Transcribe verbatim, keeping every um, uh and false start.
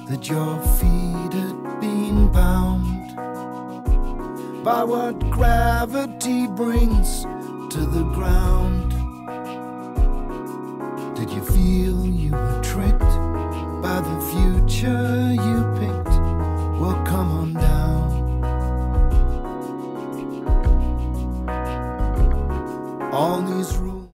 that your feet had been bound by what gravity brings to the ground? Did you feel you were tricked by the future you picked? Well, come on down.